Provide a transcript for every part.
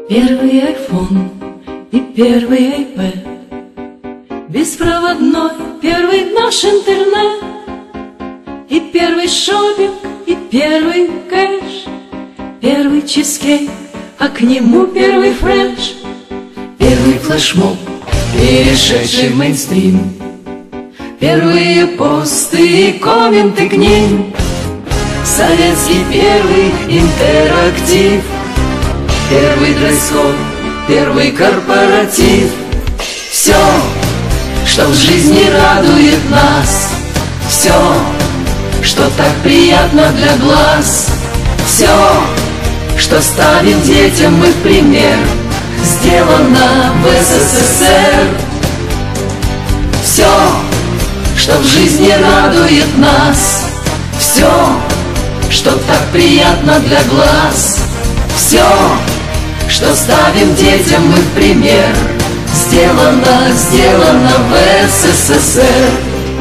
Первый айфон и первый iPad, беспроводной первый наш интернет, и первый шопинг, и первый кэш, первый чизкейк, а к нему первый фреш, первый флешмоб, перешедший в мейнстрим, первые посты и комменты к ним, советский первый интерактив, первый дресс-код, первый корпоратив. Все, что в жизни радует нас, все, что так приятно для глаз, все, что ставим детям мы в пример, сделано в СССР. Все, что в жизни радует нас, все, что так приятно для глаз, все, что ставим детям мы в пример, сделано в СССР.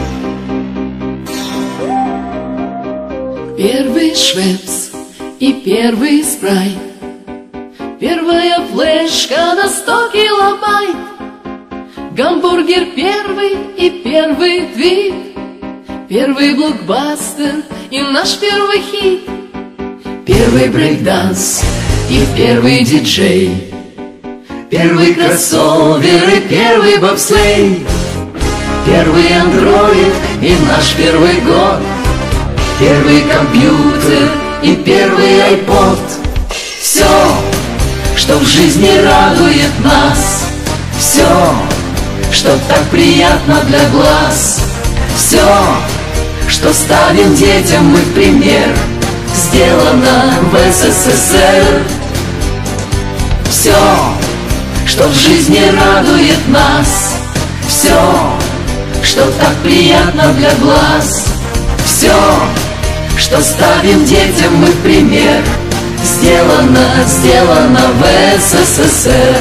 Первый Швепс и первый спрайт, первая флешка на 100 килобайт, гамбургер первый и первый твит, первый блокбастер и наш первый хит, первый брейкданс и первый диджей, первый кроссовер и первый бобслей, первый андроид и наш первый год, первый компьютер и первый айпод. Все, что в жизни радует нас, все, что так приятно для глаз, все, что ставим детям мы в пример, сделано в СССР. Все, что в жизни радует нас, все, что так приятно для глаз, все, что ставим детям мы в пример, сделано в СССР.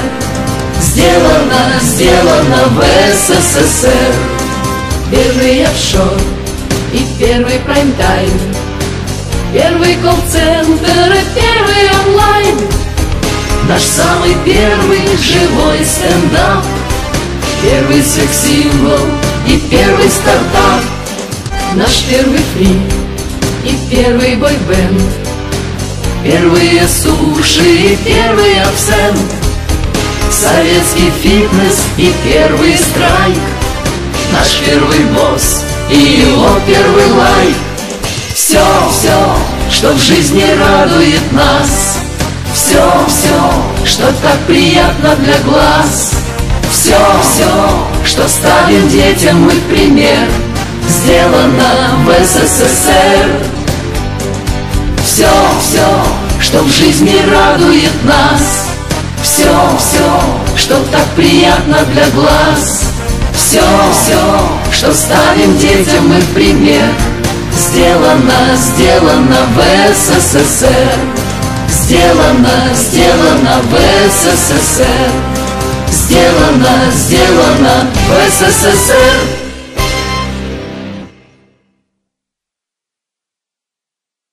Сделано в СССР. Первый офшор и первый прайм-тайм, первый колл-центр и первый онлайн, наш самый первый живой стендап, первый секс-символ и первый стартап, наш первый фри и первый бойбенд, первые суши и первый абсент, советский фитнес и первый страйк, наш первый босс и его первый лайк. Все, что в жизни радует нас, все, что так приятно для глаз, все, что ставим детям мы в пример, сделано в СССР. Все, что в жизни радует нас, все, что так приятно для глаз, все, что ставим детям мы в пример, сделано в СССР. Сделано в СССР. Сделано в СССР.